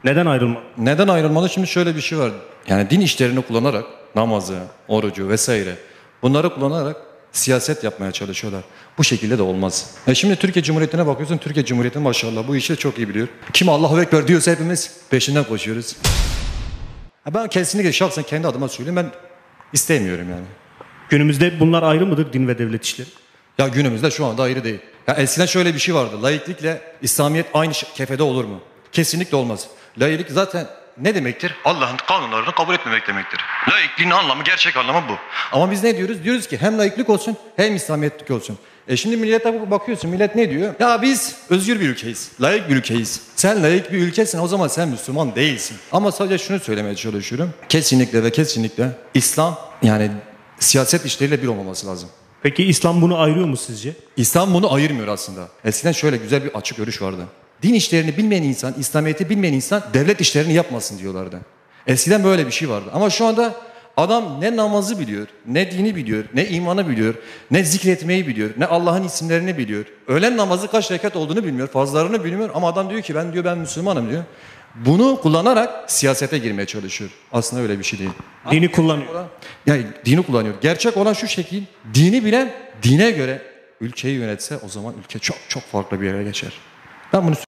Neden ayrılmalı? Neden ayrılmalı? Şimdi şöyle bir şey var. Yani din işlerini kullanarak namazı, orucu vesaire bunları kullanarak siyaset yapmaya çalışıyorlar. Bu şekilde de olmaz. Şimdi Türkiye Cumhuriyeti'ne bakıyorsun. Türkiye Cumhuriyeti maşallah bu işi çok iyi biliyor. Kim Allahu Ekber diyorsa hepimiz peşinden koşuyoruz. Ben kesinlikle şahsen kendi adıma söyleyeyim, ben istemiyorum yani. Günümüzde bunlar ayrı mıdır, din ve devlet işleri? Ya günümüzde şu anda ayrı değil. Ya eskiden şöyle bir şey vardı. Laiklikle İslamiyet aynı kefede olur mu? Kesinlikle olmaz. Laiklik zaten ne demektir? Allah'ın kanunlarını kabul etmemek demektir. Laikliğin anlamı, gerçek anlamı bu. Ama biz ne diyoruz? Diyoruz ki hem laiklik olsun hem İslamiyetlik olsun. Şimdi millete bakıyorsun, millet ne diyor? Ya biz özgür bir ülkeyiz, laik bir ülkeyiz. Sen laik bir ülkesin, o zaman sen Müslüman değilsin. Ama sadece şunu söylemeye çalışıyorum. Kesinlikle ve kesinlikle İslam yani siyaset işleriyle bir olmaması lazım. Peki İslam bunu ayırıyor mu sizce? İslam bunu ayırmıyor aslında. Eskiden şöyle güzel bir açık görüş vardı. Din işlerini bilmeyen insan, İslamiyet'i bilmeyen insan devlet işlerini yapmasın diyorlardı. Eskiden böyle bir şey vardı. Ama şu anda adam ne namazı biliyor, ne dini biliyor, ne imanı biliyor, ne zikretmeyi biliyor, ne Allah'ın isimlerini biliyor. Öğlen namazı kaç rekat olduğunu bilmiyor, farzlarını bilmiyor ama adam diyor ki ben Müslümanım diyor. Bunu kullanarak siyasete girmeye çalışıyor. Aslında öyle bir şey değil. Dini kullanıyor. Yani dini kullanıyor. Gerçek olan şu şekil, dini bilen dine göre ülkeyi yönetse o zaman ülke çok çok farklı bir yere geçer. Ben bunu